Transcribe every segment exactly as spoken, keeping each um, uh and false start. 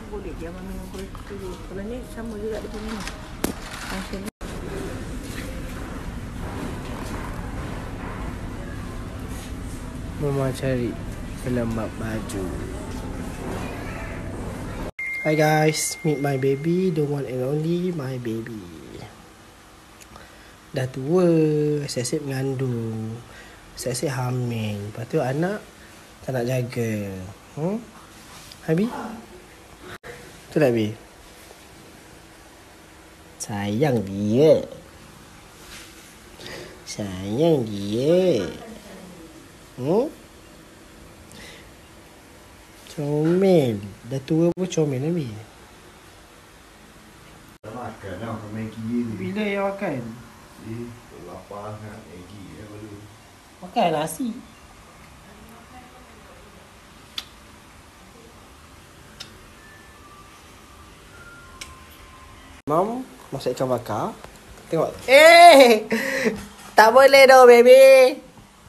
boleh dia ambil minum kulit dulu. Kalau ni sama juga dia punya ni. Macam ni. Mama cari pelembab baju. Hi guys, meet my baby, the one and only my baby. Dah tua, asyik-asyik mengandung, asyik-asyik hamil. Lepas tu anak tak nak jaga. Hmm? Habi? Betul tak, Habi? Sayang dia. Sayang dia. Hmm? Comel. Dah tua pun comel, Nabi. Tak makan lah, makan Maggi ni. Bila yang makan? Eh, lapar sangat Maggi ya baru. Makan nasi. Mam, masak ikan bakar. Tengok. Eh! Tak boleh dah, baby.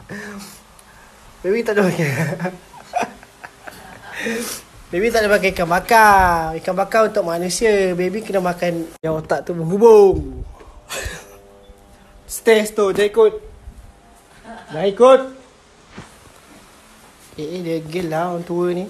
Baby tak ada pakai. Baby tak ada pakai ikan bakar. Ikan bakar untuk manusia. Baby kena makan yang otak tu menghubung. Stage tu, jangan ikut. Jangan ikut. Eh, eh dia gel lah orang tua ni.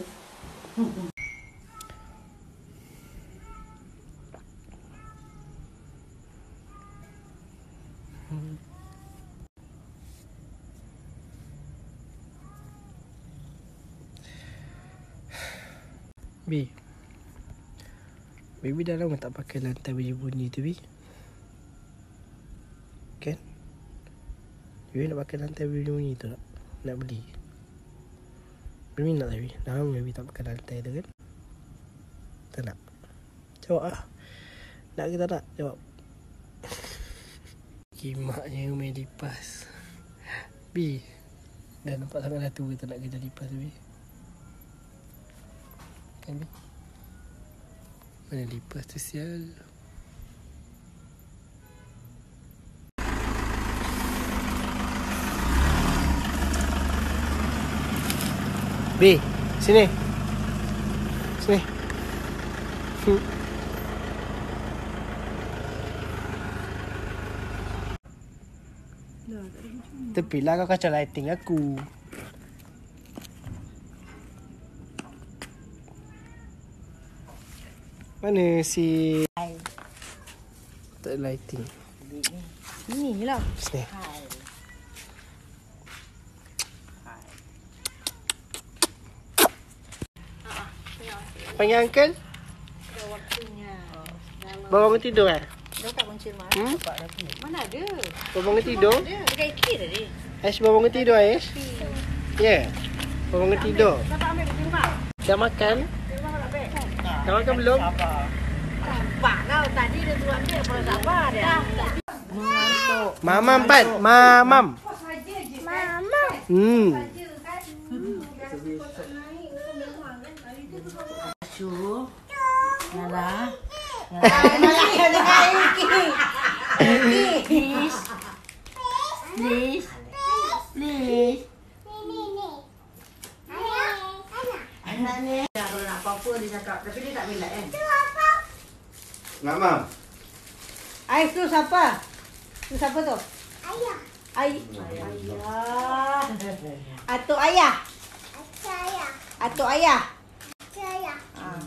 B. Baby dah lama tak pakai lantai bunyi-bunyi tu, B. Kan? Baby nak pakai lantai bunyi-bunyi tu tak? Nak beli? Baby nak, Baby. Dah lama Baby tak pakai lantai tu kan? Tak nak? Jawab lah. Nak ke tak nak? Jawab. Kimaknya main lipas. B. Dah nampak sangat dah tua tak nak kerja lipas tu, B. Kan, B? Mana lipas tu sial. B, sini. Sini. Hmm. Tepilah kau kacau lighting aku. Mana si tak ada lighting? Ni lah. Sini. Panggil uncle. Dah waktunya. Bawa bangun tidur eh? Dah tak kunci rumah. Hmm? Mana ada? Bawa bangun tidur? Ada. Dekat I K tadi. Aish bawa bangun tidur Aish? Ya. Yeah. Bawa bangun tidur. Dapat ambil di rumah. Dah makan? Di rumah nak ambil. Dah makan belum? Nampak kau tadi dia suruh ambil. Kalau sabar dia. Mengantuk. Mamam Pat. Mamam. Mama. Hmm. Su. Nala. Nala dengan Iki. Please. Please. Please. Anak ni. Kalau nak apa-apa dia cakap. Tapi dia tak minat kan? Nak, Mam? Ais tu siapa? Tu siapa tu? Ayah. Ay ayah. Atuk ayah. Atuk ayah. Atuk ayah. Atuk ayah. Ah.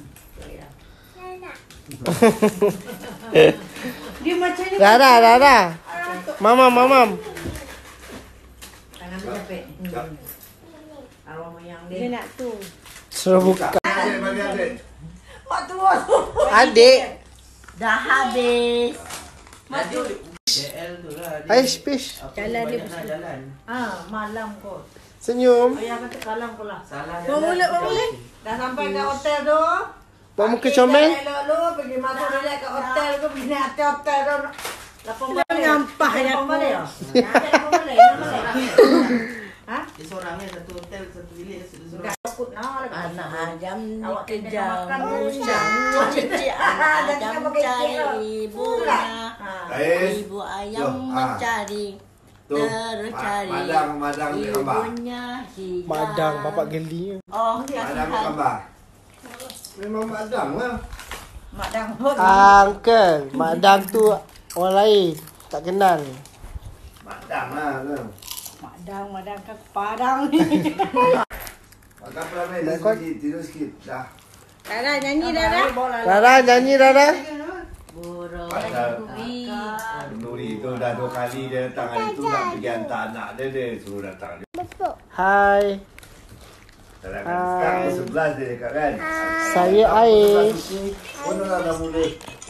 Dia macam ni. Rara, Rara. Mamam, mamam. Tangan dia capek. Arwah moyang dia. Dia nak tu. Suruh buka. Adik, bagi adik. Mak tua tu. Adik. Dah habis. Mak tu. Aish, pish. Jalan dia berjalan. Ah, malam kot. Senyum. Ayah kata kalang pula. Salah dia. Boleh, boleh. Dah sampai ke hotel tu. Bawa muka comel. Lalu pergi masuk dia ke hotel tu, pergi naik atas hotel tu. Lapang balik. Nyampah ya aku. Lapang balik. Ha? Dia seorang ni satu hotel, satu bilik, satu seorang. Takut nak. Anak Ajam ni Kejam. kejam usang cuci anak Ajam cari ibunya, ibu ayam mencari terus cari Madang, madang di gambar. ibunya hilang. Madang, bapak geli. Oh, Madang di gambar. Memang Mak Dang lah. Mak Dang pun. Uncle, Mak Dang tu orang lain. Tak kenal. Mak Dang lah kan. Mak Dang, Mak Dang kan Padang ni. Makan pelan dah sikit, tidur sikit. Dah. Dara nyanyi Dara. Rara nyanyi Rara. Burung Pasal Nuri. Nuri tu dah dua kali dia datang hari tu nak pergi hantar anak dia, dia suruh datang. Hai. Kadang kan sekarang pukul sebelas dia dekat kan. Saya Aish. Pun dah dah mula.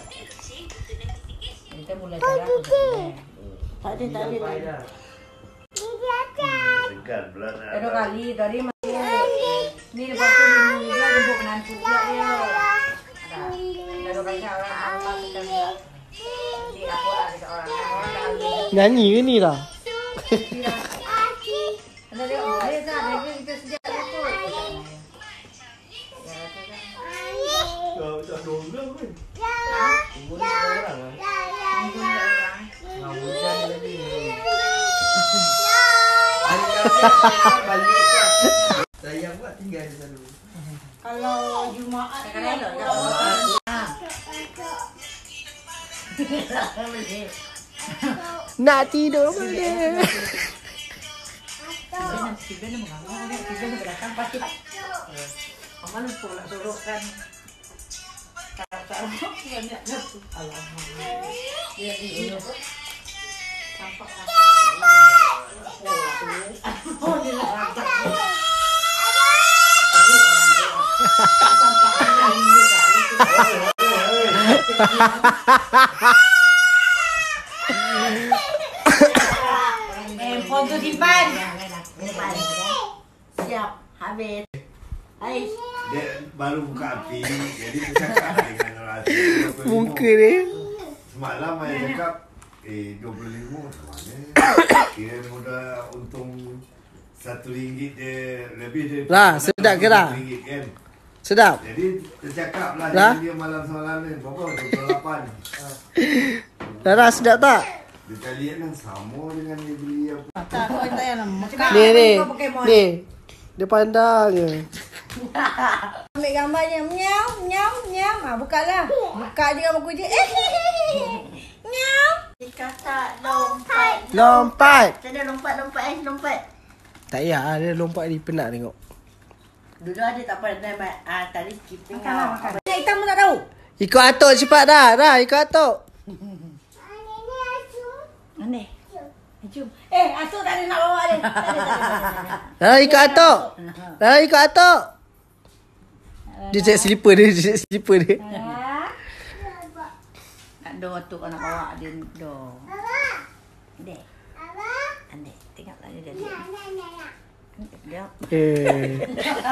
Kita mula cara aku. Tak ada, tak ada. Tak ada. Segan pula nak. Dah dua kali tadi masih. Ni lepas tu ni dia jemput menantu pula dia. Dah dua kali orang apa kita ni. Di apa lah dekat orang. Orang dah ambil. Nyanyi ke ni lah? Ada dia, dia tak ada kita sejak lepas. Tak tak ada orang kan. Tunggu ni orang kan. Hujan tadi. Hari kata balik lah. Sayang buat tinggal di sana. Kalau Jumaat Sekarang ni, tak ada. Nak tidur mana? Tiba ni mengamuk ni, tiba ni berdatang pasti. Mama lupa nak suruhkan. Sarap-sarap banyak jatuh. Alamak. Dia di Tampak-tampak. Oh, dia nak rajak. Handphone tu simpan. Siap, habis. Aish. Dia baru buka api, jadi dia cakap dengan orang asing. Muka dia. Semalam saya cakap, eh dua puluh lima macam mana? Kira mudah untung satu ringgit dia lebih dia. Lah, sedap ke tak? Ringgit kan? Sedap. Jadi dia cakap lah, Lah? dia malam semalam ni, berapa? dua puluh lapan. Rara sedap tak? Dia cari kan sama dengan dia beli apa. Tak, kau tak payah nama. Ni ni. Ni. Dia pandang je. Ambil gambarnya. Miau, miau, miau. Ha, buka lah. Buka dia gambar kucing. Eh, miau. Dikata lompat. Lompat. Saya lompat, lompat, Aish, lompat. Tak payah, dia lompat ni penat tengok. Dulu ada tak pandai main. Ah, tadi skipping. Makan lah, makan. Yang hitam pun tak tahu. Ikut atuk cepat dah. Dah, ikut atuk. Mana? Jom. Eh, Atuk tak ada nak bawa dia. Tak ada, tak ada, tak ada. Dah, ikut atuk. Dah, ikut atuk. Dia cek slipper dia, dia cek slipper dia. Nak do Atuk nak bawa dia do. Dek. Andek, tengoklah dia jadi. Dia. Eh.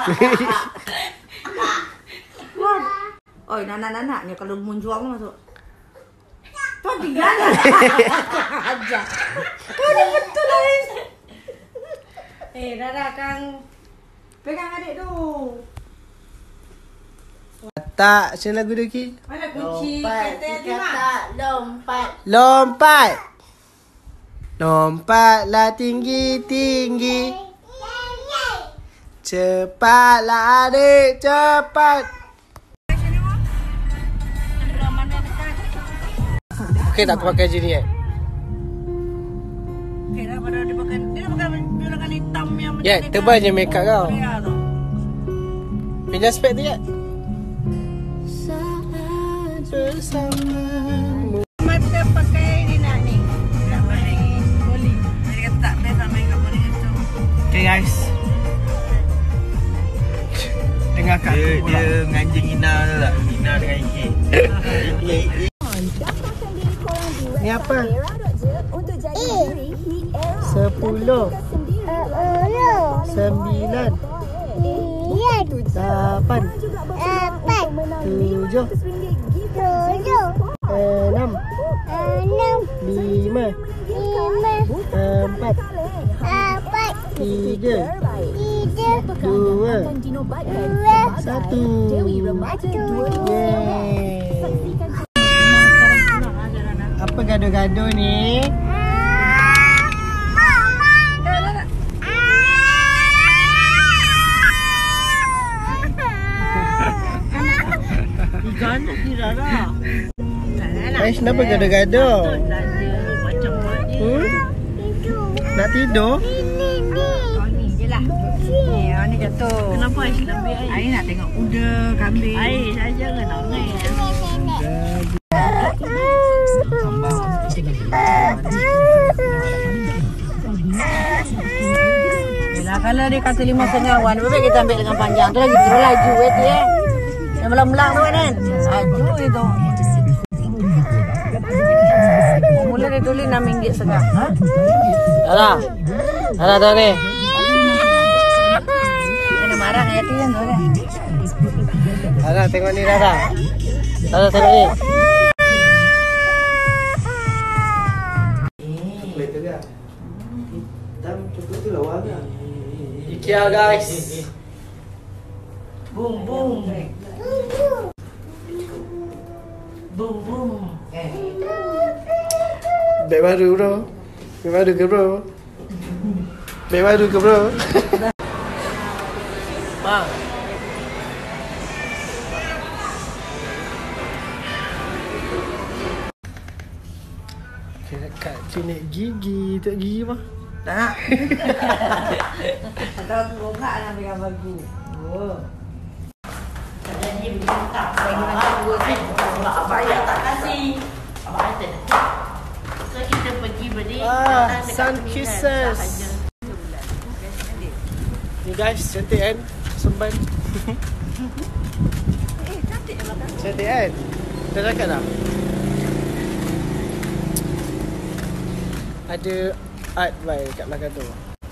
Oi, nanak-nanak ni kalau munjuang masuk. Tuan tinggal lah. Ajar. Kau dah betul lah. Eh, Rara Kang. Pegang adik tu. Tak, sini lagu dia ki. Mana kunci? Lompat, Kata dikata lompat. Lompat. Lompatlah tinggi-tinggi. Cepatlah adik, cepat. Okey tak aku pakai je ni eh? Okey dah, pada dia pakai dia pakai bilangan hitam yang macam Ya, yeah, tebal je make up kau. Korea tu. Pinjam spek tu kan? Bersamamu. Mata pakai ni nak ni. Nak main bowling. Dia kata tak best nak main kat bowling tu. Okay guys. Dengar kat Dia, aku pula. dia nganjing Ina tu tak? Ina dengan Ike. Ike. Ni apa? Sepuluh. Sembilan. Lapan. Tujuh. Enam. Lima. Empat. Tiga. Dua. Satu. Yeay. Apa gaduh-gaduh ni? Gantuk si Rara. Aish, kenapa gaduh-gaduh? Tak ada macam mana. Hmm? Nak tidur? Ni je lah. Ni, ni jatuh. Kenapa Aish lebih air? Air nak tengok kuda, kambing. Air saja ke nangis. Yelah, kalau dia kata lima setengah wan, lebih kita ambil dengan panjang. Tu lagi terus laju eh tu ya. Yang melang-melang tu kan. Laju itu. Mula dia tulis enam ringgit setengah. Ha? Alah. Alah tu ni. Kena marah ayat tu kan tu kan. Alah, tengok ni Rara. Rara tengok ni. Coklat tu kan? Hitam coklat tu lawa kan? IKEA guys. Boom boom. Boom boom. Beg baru bro. Beg baru ke bro? Beg baru ke bro? Bang. Kat klinik gigi, tak gigi mah. Tak. Kalau tu buka nak ambil gambar aku. Oh. Jadi minta bagi macam dua sen. Abang ayah tak kasih. Abang ayah tak nak. So kita pergi beli Ah, makanan dekat sun terminal kisses. sahaja. Ni guys, cantik kan? Semban. Eh, cantik lah kan. Cantik kan? Dah cakap dah? Ada art by kat belakang tu.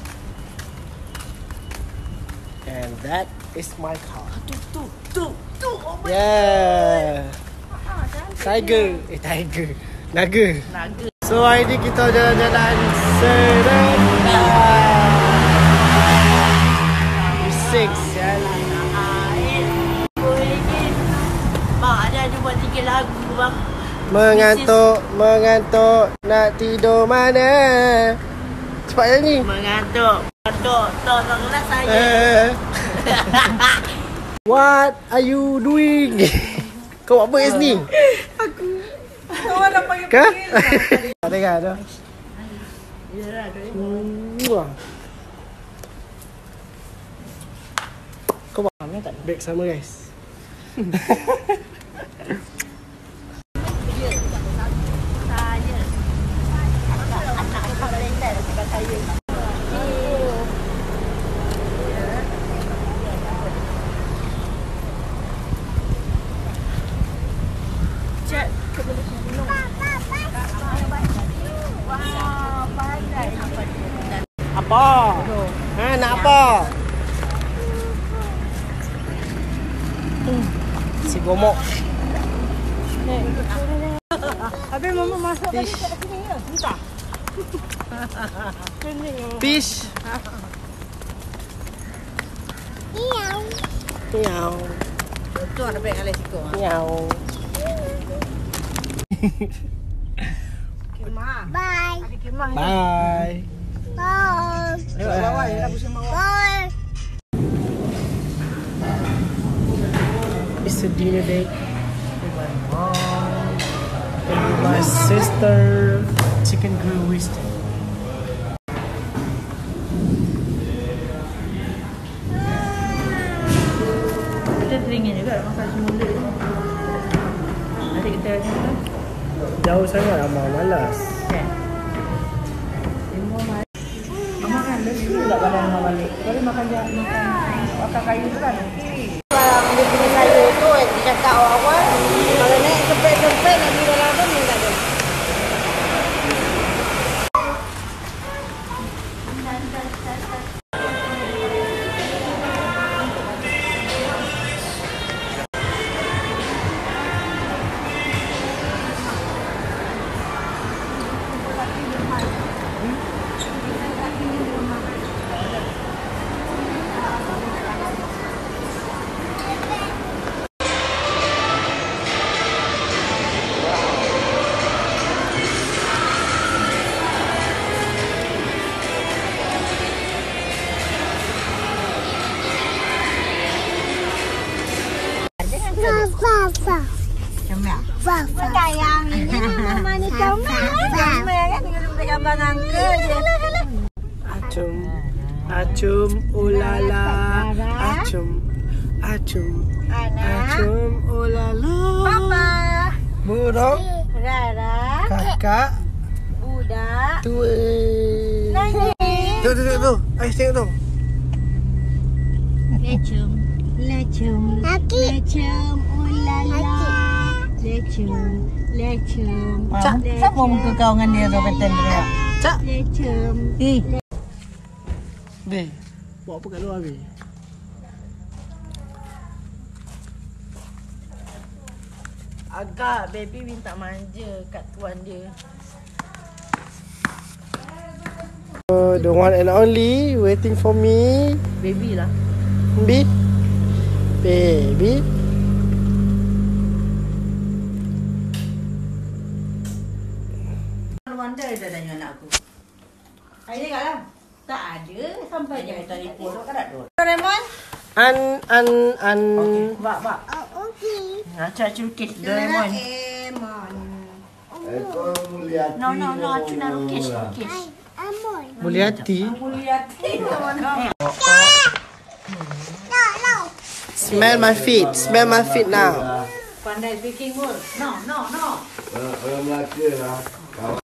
And that is my car. Tu tu tu tu. Oh my Yeah. Tiger. Eh, tiger. Naga. naga. So hari ni kita jalan-jalan serentak. Bising sial. Air. Boleh ni. Mak ada ada buat tiga lagu bang. Mengantuk, mengantuk, nak tidur mana? Cepat nyanyi. Mengantuk. Mengantuk. Tolonglah saya. Eh. What are you doing? Kau buat apa kat sini? Orang nak panggil Kah? Tak tengok tu. Yalah, dia Muah. Kau buat break sama guys. saya. Anak kau letak dekat saya. Cek Apa? Ha, nak apa? Si gomok. Habis mama masuk Fish. kat sini ya. Entah. Fish. Miau. Tu ada baik alih situ. Miau. Kemah. Bye. Ada kemah. Bye. Bye. Tengok bawah dia nak pusing bawah. Bye. It's a dinner date with my mom and with my sister. Chicken grill roasted. kita teringin juga makan semula. Adik kita kata Jauh sangat Amar, malas. kan. Mama kan dia suka tak badan mama balik. Boleh makan jangan makan makan kayu tu kan. Kalau dia punya kayu tu dia cakap awal-awal kalau naik kepek-kepek nak di dalam tu ni tak ada. Comel. Sayang, ini mama ni comel. Comel kan dengan gambar angka je. Acum, acum, ulala, acum, acum, acum, ulala. Papa, Burung, Rara, kakak, budak, tua. Najib. Tu, tu, tu, tu. Ais tengok tu. Lecum, lecum, lecum, ulala. Lecum, lecum. Cak, sama muka kau dengan dia tu pattern dia. Cak. Lecum. Eh, Be, buat apa kat luar, Be? agak baby minta manja kat tuan dia. Oh, the one and only waiting for me. Baby lah. Be, baby. Wanda dah tanya anak aku. Ada kat dalam? Tak ada. Sampai Tanya je. telefon tu kan tak ada. Doraemon? An, an, an. Okey, bak bak. Oh, okey. Ngaca lukis Doraemon. Doraemon. Ekor Mulyati. No no no, acu nak lukis lukis. Mulyati. Mulyati. Smell my feet. Smell my feet now. Pandai speaking pun. No no no. Orang Melaka lah.